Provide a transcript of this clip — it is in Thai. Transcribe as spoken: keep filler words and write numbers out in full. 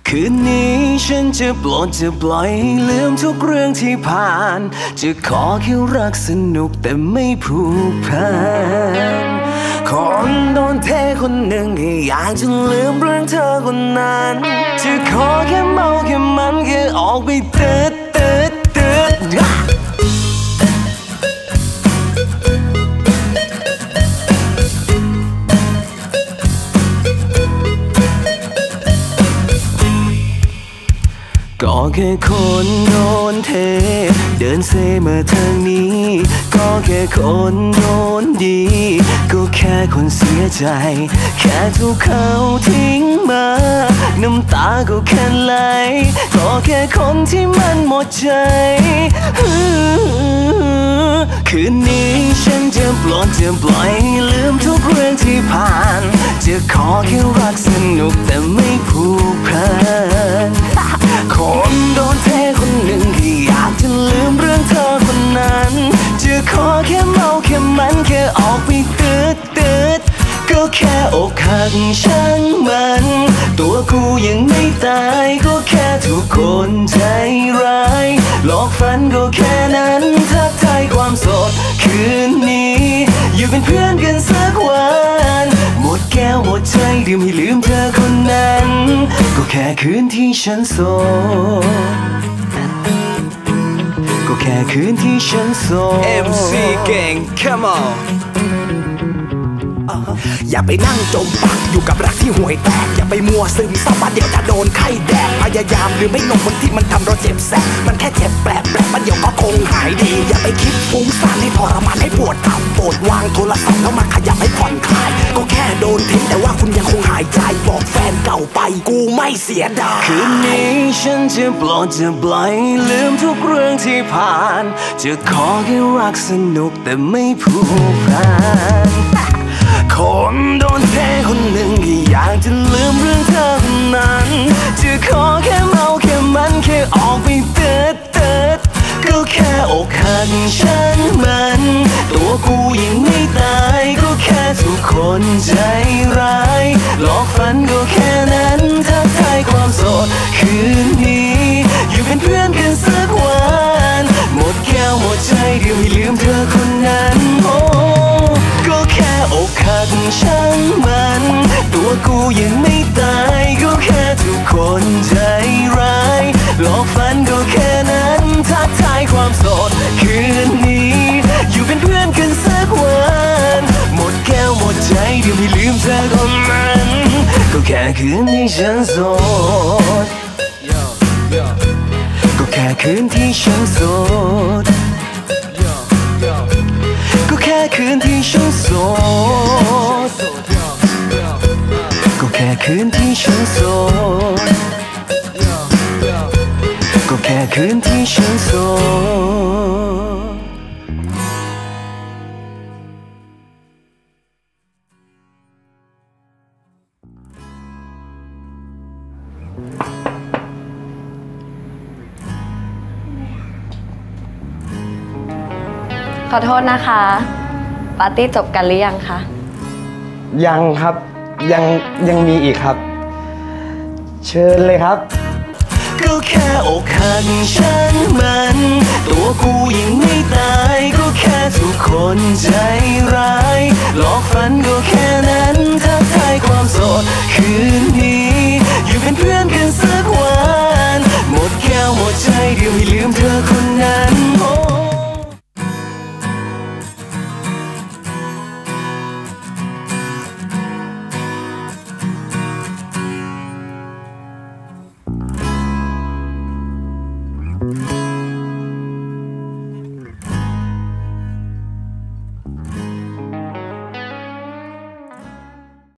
คืนนี้ฉันจะปลดจะปล่อยลืมทุกเรื่องที่ผ่านจะขอแค่รักสนุกแต่ไม่ผูกพันคนโดนเทคนหนึ่งแค่อยากจะลืมเรื่องเธอคนนั้นจะขอแค่เมาแค่มันแค่ออกไปเติร์ดเติร์ดเติร์ดก็แค่คนโดนเทเดินเซมาทางนี้ก็แค่คนโดนดีก็แค่คนเสียใจแค่ถูกเขาทิ้งมาน้ำตาก็แค่ไหลก็แค่คนที่มันหมดใจคืนนี้ฉันจะปลดจะปล่อยลืมทุกเรื่องที่ผ่านจะขอแค่รักสนุกแต่ไม่ผูกพันคนโดนเทคนหนึ่งที่อยากจะลืมเรื่องเธอคนนั้นจะขอแค่เมาแค่มันแค่ออกไปตืดตืดก็แค่อกหักช่างมันตัวกูยังไม่ตายก็แค่ทุกคนใจร้ายหลอกฝันก็แค่นั้นทักทายความโสดคืนนี้อยู่เป็นเพื่อนกันสักวันหมดแก้วหมดใจดื่มให้ลืมเธอคนนั้นก็แค่คืนที่ฉันโสดก็แค่คืนที่ฉันโสด เอ็ม ซี เก่ง come on อย่าไปนั่งจมปักอยู่กับรักที่ห่วยแตกอย่าไปมัวซึมเศร้าบัดเดี๋ยวจะโดนไข้แดดพยายามหรือไม่ลงบนที่มันทำเราเจ็บแสบมันแค่เจ็บแปลกแปลกบัดเดี๋ยวก็คงหายดีอย่าไปคิดฟุ้งซ่านให้ทรมานให้ปวดทับปวดวางโทรศัพท์แล้วมาขยับให้ผ่อนคลายก็แค่โดนทิ้งแต่ว่าคุณยังคงหายใจบอกแฟนเก่าไปกูไม่เสียดายคืนนี้ฉันจะปลดจะปล่อยลืมทุกเรื่องที่ผ่านจะขอแค่รักสนุกแต่ไม่ผูกพันคนโดนเทคนหนึ่งที่อยากจะลืมเรื่องเธอคนนั้นจะขอแค่เมาแค่มันแค่ออกไปเติร์ดเติร์ดก็แค่อกหักฉันมันตัวกูยังไม่ตายก็แค่ทุกคนใจร้ายหลอกฝันก็แค่นั้นทักทายความโสดคืนนี้อยู่เป็นเพื่อนกันสักวันหมดแก้วหมดใจเดียวให้ลืมเธอคนนั้นโอ้ก็แค่อกหักช่างมันตัวกูยังไม่ตายก็แค่ทุกคนใจร้ายหลอกฝันก็แค่นั้นทักทายความโสดคืนนี้อยู่เป็นเพื่อนกันสักวันหมดแก้วหมดใจเดี๋ยวไม่ลืมเธอคนนั้นก็แค่คืนที่ฉันโสดก็แค่คืนที่ฉันโสดก็แค่คืนที่ฉันโสดก็แค่คืนที่ฉันโสดก็แค่คืนที่ฉันโสดขอโทษนะคะปาร์ตี้จบกันหรือยังคะยังครับยังยังมีอีกครับเชิญเลยครับก็แค่อกหักฉันมันตัวกูยังไม่ตายก็แค่ทุกคนใจร้ายหลอกฝันก็แค่นั้นทักทายความโสดคืนนี้อยู่เป็นเพื่อนกันสักวันหมดแก้วหมดใจเดียวให้ลืมเธอคน